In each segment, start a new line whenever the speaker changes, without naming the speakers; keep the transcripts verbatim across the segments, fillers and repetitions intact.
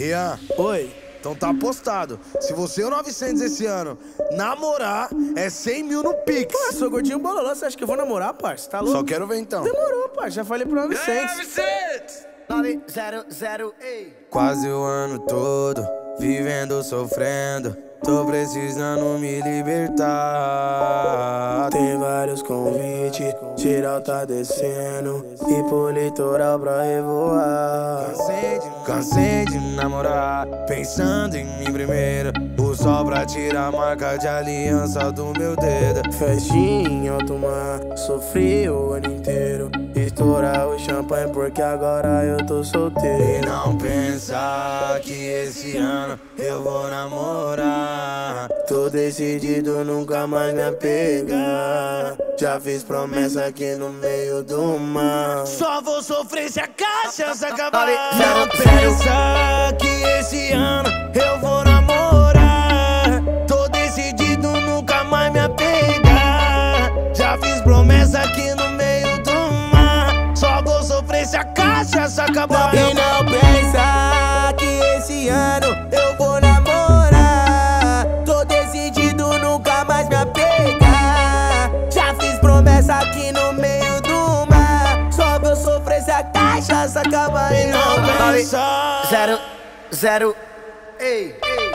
Rian,
Oi.
então tá apostado. Se você e o novecentos esse ano namorar, é cem mil no Pix.
Pô, sou gordinho bololô, você acha que eu vou namorar, parça? Tá louco?
Só quero ver então.
Demorou, parça, já falei pro novecentos.
novecentos, ei.
Quase o ano todo, vivendo, sofrendo. Tô precisando me libertar.
Tem vários convites, geral tá descendo. E pro litoral pra revoar.
Cansei de, cansei de namorar, pensando em mim primeiro. O sol pra tirar a marca de aliança do meu dedo.
Festinha em alto mar, sofri o ano inteiro. Estourar o champanhe porque agora eu tô solteiro.
E não pensar que esse ano eu vou namorar.
Tô decidido, nunca mais me apegar. Já fiz promessa aqui no meio do mar.
Só vou sofrer se a cachaça acabar.
Não
pensa que esse ano eu vou namorar. Tô decidido, nunca mais me apegar. Já fiz promessa aqui no meio do mar. Só vou sofrer se a cachaça acabar.
E não pensa que esse ano eu vou namorar. Tô decidido, nunca mais me apegar. Já fiz promessa aqui no meio do mar. Só vou sofrer se a cachaça acabar. E não pensa.
Zero, zero, ei, ei.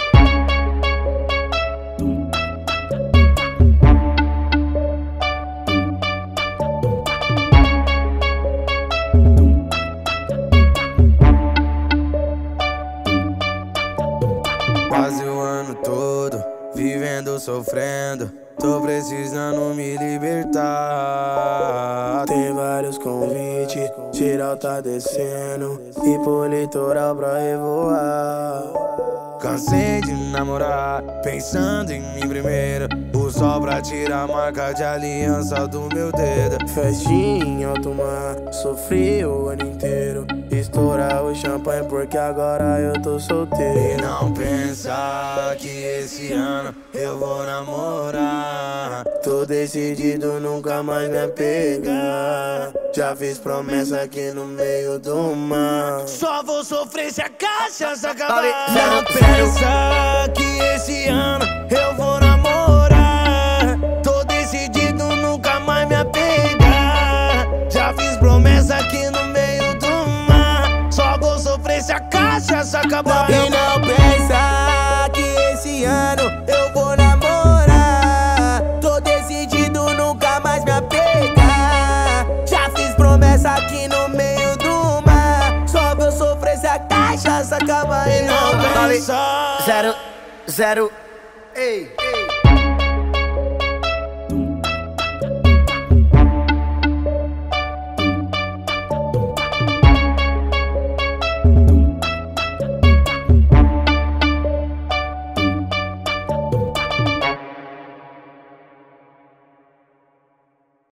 Quase o ano todo, vivendo, sofrendo. Tô precisando me libertar.
Tem vários convites, geral tá descendo. E pro litoral pra revoar.
Cansei de namorar, pensando em mim primeiro. O sol pra tirar a marca de aliança do meu dedo.
Festinha em alto mar, sofri o ano inteiro. Estourar o champanhe porque agora eu tô solteiro.
E não pensar que esse ano eu vou namorar.
Tô decidido, nunca mais me apegar. Já fiz promessa aqui no meio do mar.
Só vou sofrer se a cachaça acabar.
Não
pensa que esse ano eu vou namorar. Tô decidido, nunca mais me apegar. Já fiz promessa aqui no meio do mar. Só vou sofrer se a cachaça acabar.
E não pensa que esse ano eu vou namorar. Tô decidido, nunca mais me apegar. Já fiz promessa aqui no meio do mar. Só vou sofrer se a cachaça acabar. E não pensa.
Zero, zero, ei, ei.